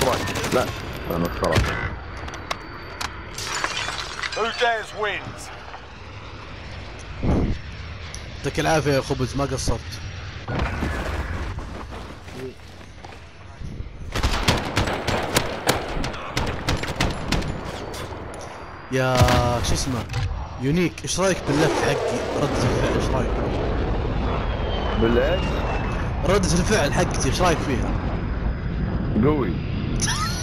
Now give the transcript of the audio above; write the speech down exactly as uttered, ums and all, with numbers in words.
رايك؟ لا انا خلاص. Who dares wins. يعطيك العافية يا خبز ما قصرت. يا شو اسمه يونيك، ايش رايك باللف حقي ردة الفعل؟ ايش رايك؟ بالايش؟ ردة الفعل حقتي ايش رايك فيها؟ قوي.